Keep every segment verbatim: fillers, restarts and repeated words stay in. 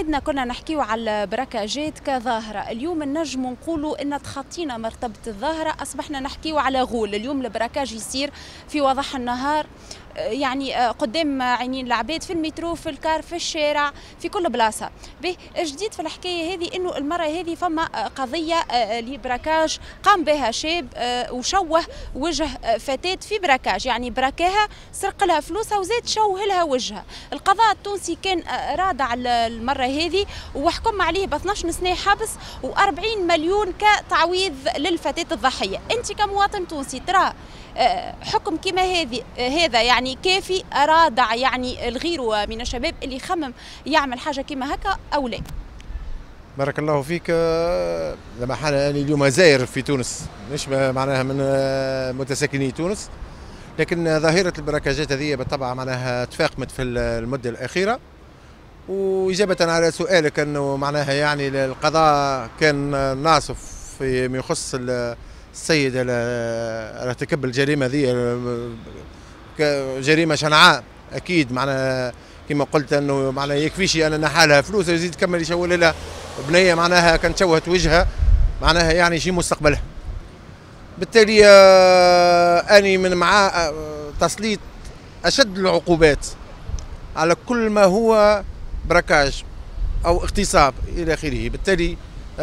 مشاهدنا كنا نحكيو على البراكاجات كظاهرة، اليوم نجم نقولوا ان تخطينا مرتبة الظاهرة، اصبحنا نحكيو على غول. اليوم البراكاج يصير في وضح النهار، يعني قدام عينين العباد، في المترو، في الكار، في الشارع، في كل بلاصه. به الجديد في الحكايه هذه انه المره هذه فما قضيه لبراكاج قام بها شاب وشوه وجه فتاه في براكاج، يعني براكاها، سرق لها فلوسها وزاد شوه لها وجهها. القضاء التونسي كان رادع المره هذه وحكم عليه ب اثناش سنه حبس و40 مليون كتعويض للفتاه الضحيه. انت كمواطن تونسي ترى حكم كما هذه هذا يعني كافي رادع يعني الغير من الشباب اللي يخمم يعمل حاجه كما هكا او لا؟ بارك الله فيك. لما حال أنا اليوم زاير في تونس، مش معناها من متساكني تونس، لكن ظاهرة البراكاجات هذه بالطبع معناها تفاقمت في المدة الأخيرة. وإجابة على سؤالك أنه معناها يعني القضاء كان ناصف فيما يخص السيد على ارتكاب الجريمة ذي، جريمة شنعاء أكيد. معناها كما قلت أنه معناها يكفيش أن نحالها فلوس يزيد كمل يشول لها بنية معناها كانت شوهت وجهها، معناها يعني شي مستقبلها. بالتالي أني من مع تسليط أشد العقوبات على كل ما هو براكاج أو اغتصاب إلى آخره. بالتالي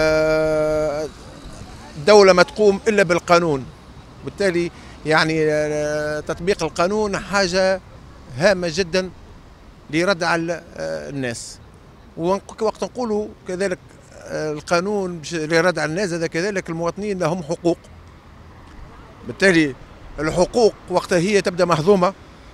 الدولة ما تقوم إلا بالقانون، بالتالي يعني تطبيق القانون حاجة هامة جدا لردع الناس. ووقت نقولوا كذلك القانون لردع الناس، هذا كذلك المواطنين لهم حقوق. بالتالي الحقوق وقتها هي تبدأ مهضومة،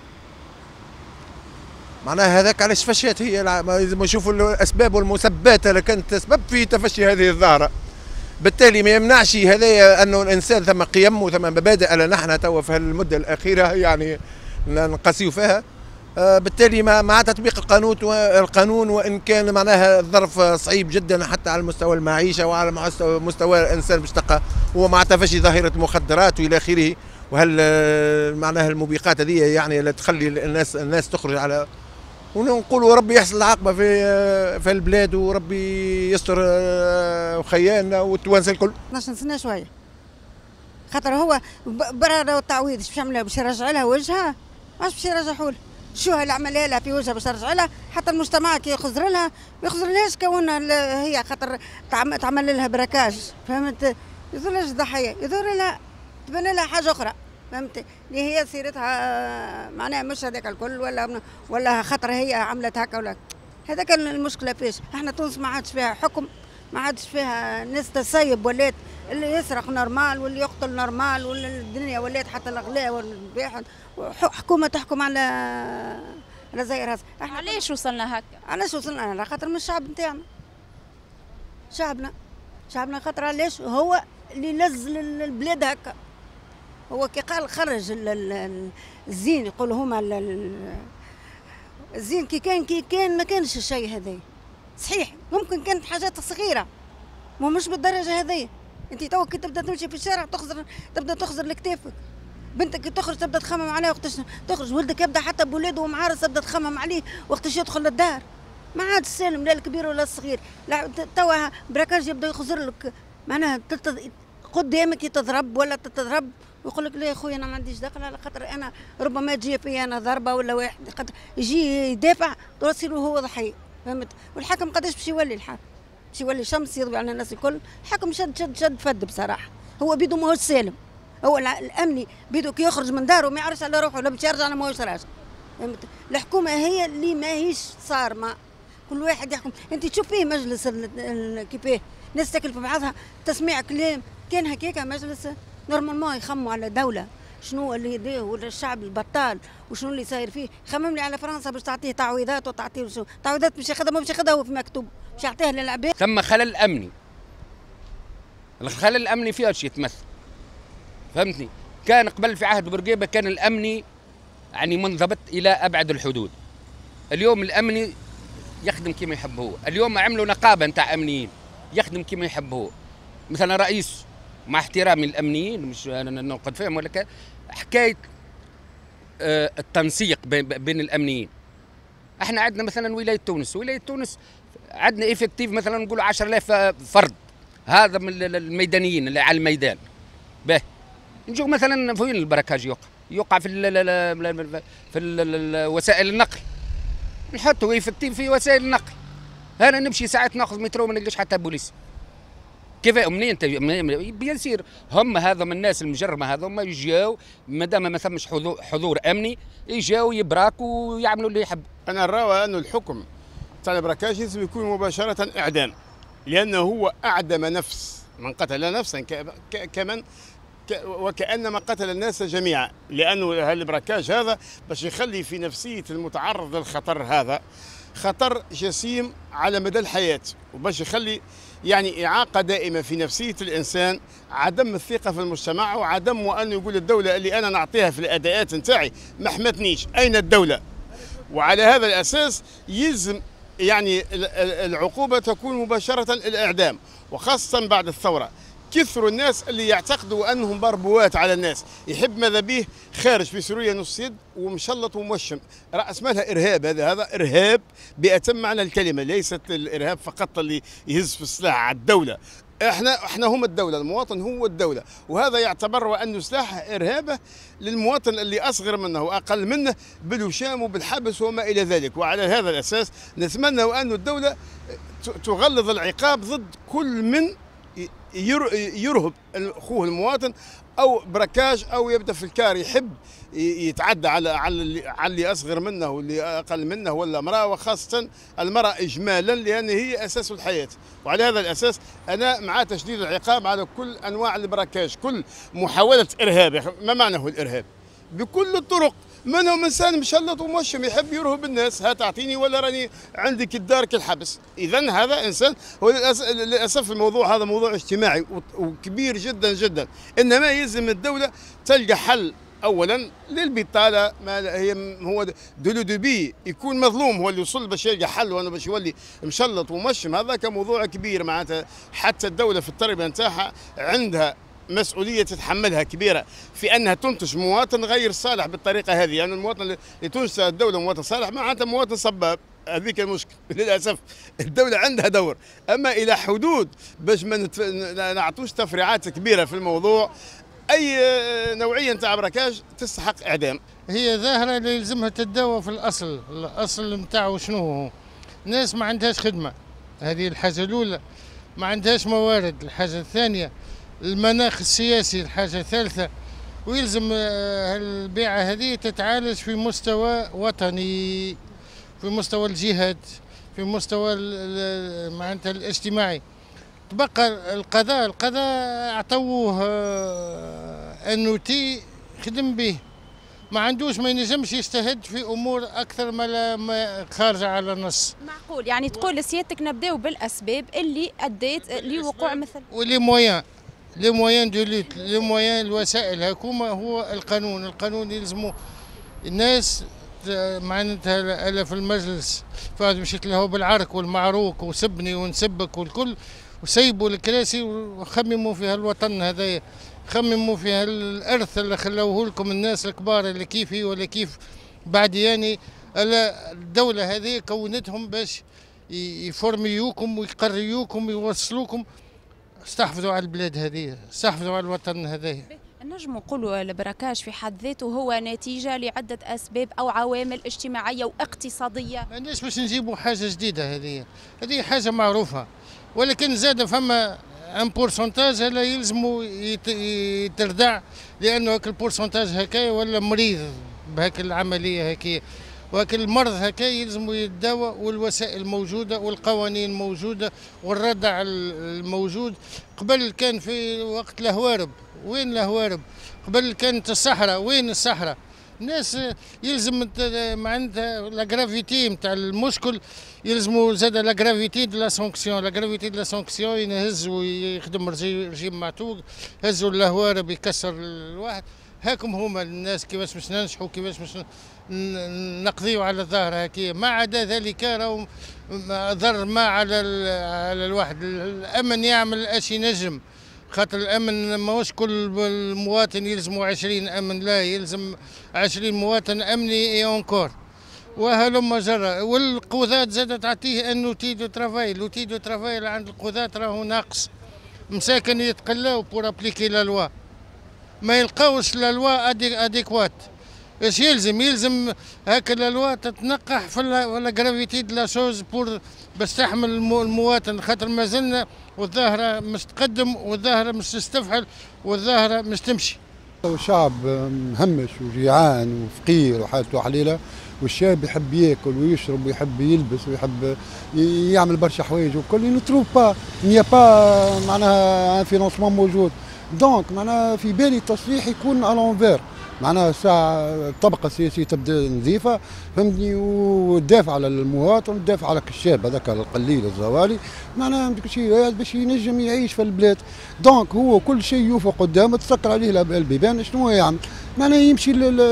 معناها هذاك علاش فشيت هي. ما نشوفوا الأسباب والمسببات اللي كانت تسبب في تفشي هذه الظاهرة. بالتالي ما يمنعش هذايا انه الانسان ثم قيم وثم مبادئ اللي نحن توا في المده الاخيره يعني نقاسيو فيها. بالتالي مع تطبيق القانون القانون وان كان معناها الظرف صعيب جدا حتى على مستوى المعيشه وعلى مستوى مستوى الانسان باش تلقى هو مع تفشي ظاهره المخدرات والى اخره. وهل معناها الموبقات هذه يعني اللي تخلي الناس الناس تخرج على، ونقولوا ربي يحسن العاقبه في في البلاد وربي يستر وخيالنا والتوانسه الكل. اثناش سنه شويه، خاطر هو برا التعويض باش يعملها باش يرجع لها وجهها، اش باش يرجعوا لها؟ شو اللي عملها لها في وجهها باش يرجع لها؟ حتى المجتمع كي يخزر لها ما يخزرلهاش كون هي خاطر تعمل لها براكاج، فهمت؟ يظهر لها ضحيه، يظهر لها تبان لها حاجه اخرى، فهمت؟ اللي هي سيرتها معناها مش هذاك الكل، ولا ولا خاطر هي عملت هكا ولا هذاك المشكله. فيش احنا تونس ما عادش فيها حكم، ما عادش فيها ناس تسيب، ولات اللي يسرق نورمال واللي يقتل نورمال، والدنيا ولات حتى الاغلاء والبيع، حكومه تحكم على على زي راس. علاش وصلنا هكا؟ علاش وصلنا؟ على خاطر من الشعب نتاعنا، شعبنا شعبنا خاطر علاش هو اللي لز البلاد هكا. هو كي قال خرج الزين، يقولوا هما الزين كي كان كي كان ما كانش الشيء هذا صحيح، ممكن كانت حاجات صغيره مو مش بالدرجه هذه. انت تو كي تبدا تمشي في الشارع تخزر، تبدا تخزر لكتافك. بنتك كي تخرج تبدا تخمم عليها وقتاش تخرج، ولدك يبدا حتى بولاده ومعارس تبدا تخمم عليه وقتاش يدخل للدار. ما عاد سالم لا الكبير ولا الصغير. توا براكاج يبدا يخزر لك معناها قدامك تضرب ولا تضرب ويقول لك لا يا خويا انا ما عنديش دخل، على خاطر انا ربما تجي في انا ضربه ولا واحد يجي يدافع تصير هو ضحيه، فهمت؟ والحاكم قداش باش يولي؟ الحاكم باش يولي شمس يضوي على الناس الكل. الحاكم شد شد شد فد بصراحه. هو بيدو ماهوش سالم، هو الامني بيدو كي يخرج من داره ما يعرفش على روحه، لا باش يرجع لا ماهوش راجع، فهمت؟ الحكومه هي اللي ماهيش صارمه، كل واحد يحكم. انت تشوف فيه مجلس كيفاه ناس تاكل في بعضها تسميع كلام، كان هكاك مجلس نورمالمون يخموا على دولة شنو اللي يديه ولا الشعب البطال وشنو اللي صاير فيه. خمم لي على فرنسا باش تعطيه تعويضات وتعطيه شو تعويضات، باش ياخذها ما باش ياخذها هو في مكتوب، باش يعطيها للعباد. ثم خلل امني، الخلل الامني فيه ايش يتمثل؟ فهمتني؟ كان قبل في عهد بورقيبه كان الامني يعني منضبط الى ابعد الحدود. اليوم الامني يخدم كما يحب هو. اليوم عملوا نقابه نتاع امنيين يخدم كما يحب هو. مثلا رئيس، مع احترامي الامنيين مش انا ننقد فيهم، ولا حكايه التنسيق بين الامنيين. احنا عندنا مثلا ولايه تونس، ولايه تونس عندنا افكتيف مثلا نقولوا عشرة آلاف فرد، هذا من الميدانيين اللي على الميدان. به نجوا مثلا فين البراكاج يوقع؟ يوقع في ال في ال وسائل النقل، نحطوا افكتيف في وسائل النقل. انا نمشي ساعات ناخذ مترو ما نلقاش حتى بوليس. كيف منين بيصير؟ هم هذا من الناس المجرمه، هذا هم يجاو ما دام ما ثمش حضور امني، يجاو يبراكوا ويعملوا اللي يحب. انا نرى انه الحكم تاع البراكاج لازم يكون مباشره اعدام، لانه هو اعدم نفس، من قتل نفسا كمن وكانما قتل الناس جميعا، لانه البراكاج هذا باش يخلي في نفسيه المتعرض للخطر هذا خطر جسيم على مدى الحياه، وباش يخلي يعني إعاقة دائمة في نفسية الإنسان، عدم الثقة في المجتمع، وعدم وأن يقول الدولة اللي أنا نعطيها في الأداءات نتاعي ما حمتنيش، أين الدولة؟ وعلى هذا الأساس يلزم يعني العقوبة تكون مباشرة الإعدام، وخاصة بعد الثورة. كثروا الناس اللي يعتقدوا أنهم بربوات على الناس، يحب ماذا به خارج في سوريا نص يد ومشلط وموشم، رأس مالها إرهاب. هذا هذا إرهاب بأتم معنى الكلمة، ليست الإرهاب فقط اللي يهز في السلاح على الدولة. احنا احنا هم الدولة، المواطن هو الدولة، وهذا يعتبر وأنه سلاح إرهابه للمواطن اللي أصغر منه وأقل منه بالوشام وبالحبس وما إلى ذلك. وعلى هذا الأساس نتمنى أن الدولة تغلظ العقاب ضد كل من يرهب اخوه المواطن او براكاج او يبدا في الكار يحب يتعدى على على اللي اصغر منه واللي اقل منه ولا امراه، وخاصه المراه اجمالا لان هي اساس الحياه. وعلى هذا الاساس انا مع تشديد العقاب على كل انواع البراكاج، كل محاوله ارهاب. ما معنى هو الارهاب؟ بكل الطرق، منهم انسان مشلط وموشم يحب يرهب الناس، ها تعطيني ولا راني عندك الدار كالحبس. اذا هذا انسان، هو للاسف الموضوع هذا موضوع اجتماعي وكبير جدا جدا، انما يلزم الدوله تلقى حل اولا للبطاله. ما هي هو دولو دوبي يكون مظلوم هو اللي يوصل باش يلقى حل، وانا باش يولي مشلط وموشم، هذا كموضوع كبير. معناتها حتى الدوله في التربيه نتاعها عندها مسؤولية تتحملها كبيرة في أنها تنتج مواطن غير صالح بالطريقة هذه. يعني المواطن اللي تنشأ الدولة مواطن صالح معناتها مواطن صباب، هذيك المشكل. للأسف الدولة عندها دور، أما إلى حدود باش ما نتف... نعطوش تفريعات كبيرة في الموضوع. أي نوعية نتاع براكاج تستحق إعدام. هي ظاهرة اللي يلزمها تتداوى في الأصل، الأصل نتاعو شنو هو؟ الناس ما عندهاش خدمة، هذه الحاجة الأولى، ما عندهاش موارد. الحاجة الثانية المناخ السياسي، الحاجة الثالثة. ويلزم البيعة هذه تتعالج في مستوى وطني، في مستوى الجهات، في مستوى معناتها الاجتماعي. تبقى القضاء، القضاء اعطوه انوتي خدم به، ما عندوش، ما ينجمش يجتهد في امور اكثر ما خارجه على النص. معقول يعني تقول لسيادتك نبداو بالاسباب اللي ادت لوقوع مثل ولي مويان لي مويان دو لوت، لي مويان الوسائل هكوما هو القانون. القانون يلزموا الناس معناتها. الا في المجلس فاز مشيت له بالعرك والمعروك وسبني ونسبك والكل، وسيبوا الكراسي وخمموا فيها الوطن هذايا، خمموا فيها الارث اللي خلوه لكم الناس الكبار اللي كيفي ولا كيف بعدياني. الا الدوله هذه كونتهم باش يفورميوكم ويقريوكم ويوصلوكم. استحفظوا على البلاد هذه، استحفظوا على الوطن هذا. نجم نقولوا البراكاج في حد ذاته هو نتيجة لعدة أسباب أو عوامل اجتماعية واقتصادية. ما عندناش باش نجيبوا حاجة جديدة، هذه هذه حاجة معروفة، ولكن زاد فما ان بورسونتاج هلا يلزموا يتردع، لأنه هاك البورسونتاج هكايا ولا مريض بهاك العملية هكايا، وهاك المرض هكا يلزموا يتداوى، والوسائل موجودة والقوانين موجودة والردع الموجود. قبل كان في وقت الهوارب، وين الهوارب؟ قبل كانت الصحراء، وين الصحراء؟ الناس يلزم معناتها لا غرافيتي نتاع المشكل، يلزموا زاد لا غرافيتي دو لا سانكسيون، لا غرافيتي دو لا سانكسيون ينهز ويخدم رجيم معتوق، هزوا الهوارب يكسر الواحد. هاكم هما الناس كيفاش باش ننجحوا، كيفاش باش نقضيوا على الظاهر هكايا. ما عدا ذلك راهو ضر ما على على الواحد. الامن يعمل اش ينجم، خاطر الامن ماهوش كل مواطن يلزموا عشرين امن، لا، يلزم عشرين مواطن امني اي اونكور. وهلم جرى. والقضاة زادت تعطيه ان اوتي دو ترافاي، لوتي دو ترافاي اللي عند القضاة راهو ناقص، مساكن يتقلاو بور ابليكي لا لوا، ما يلقاوش لا لوا اديكوات. اش يلزم؟ يلزم هكا لا لوا تتنقح في ولا جرافيتي دو لا شوز بور باش تحمل المواطن، خاطر مازلنا والظاهره مش تقدم والظاهره مش تستفحل والظاهره مش تمشي. شعب مهمش وجيعان وفقير وحالته حليله، والشاب يحب ياكل ويشرب ويحب يلبس ويحب يعمل برشا حوايج وكل نتروف با نيا با معناها ان فينونسمون موجود. دونك معناها في بالي التصليح يكون الونفير، معناها ساعة الطبقة السياسية تبدا نظيفة فهمتني، وتدافع على المواطن وتدافع على الشاب هذاك القليل الزوالي، معناها شيء باش ينجم يعيش في البلاد. دونك هو كل شيء يوفى قدامه تسكر عليه البيبان، شنو يعمل؟ معناها يمشي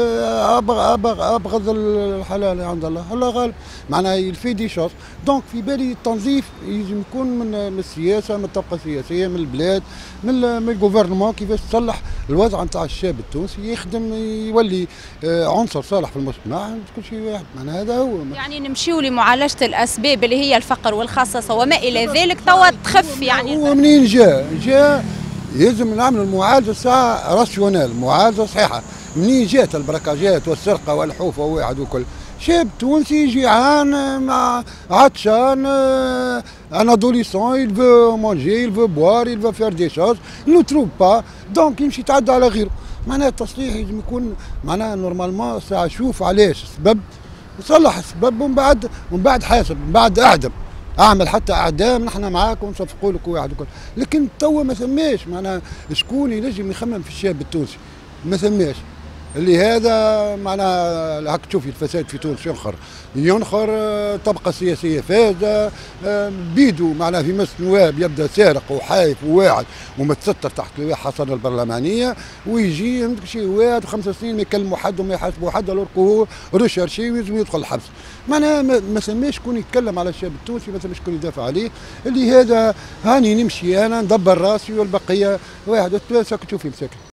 ابغض الحلال عند الله، الله غالب، معناها يلفي دي شوز. دونك في بالي التنظيف يلزم يكون من السياسه، من الطبقه السياسيه، من البلاد، من من الجوفرنمون، كيفاش تصلح الوضع نتاع الشاب التونسي، يخدم يولي عنصر صالح في المجتمع، كل شيء واحد. معناها هذا هو، يعني نمشيو لمعالجه الاسباب اللي هي الفقر والخصاصه وما الى ذلك توا تخف. يعني هو منين جاء؟ جاء يلزم نعمل المعالجه ساعه راسيونال، معالجه صحيحه. منين جات البركاجات والسرقه والحوفه واحد وكل شاب تونسي جيعان مع عطشان، ان ادوليسون il veut manger, il veut boire, il veut faire des choses, il ne trouve pas, donc يمشي يتعدى على غيره. معناها التصليح لازم يكون معناها نورمالمون ساعه شوف علاش السبب وصلح السبب، ومن بعد ومن بعد حاسب، من بعد اعدم، اعمل حتى اعدام نحن معاك ونصفقوا لك واحد وكل. لكن توا ما ثماش معناها شكون ينجم يخمم في الشاب التونسي، ما ثماش. اللي هذا معناها هاك تشوفي الفساد في تونس ينخر ينخر، طبقه سياسيه فاسده، بيدو معناها في مجلس النواب يبدا سارق وحايف وواعد ومتستر تحت لواء حصانه البرلمانيه، ويجي يمسك شي واحد وخمس سنين ما يكلموا حد وما يحاسبوا حد، الورك هو ريشارشي ويلزم يدخل الحبس. معناها ما ثماش شكون يتكلم على الشاب التونسي، ما ثماش شكون يدافع عليه. اللي هذا هاني نمشي انا ندبر راسي والبقيه واحد وثلاثه تشوفي مساكن.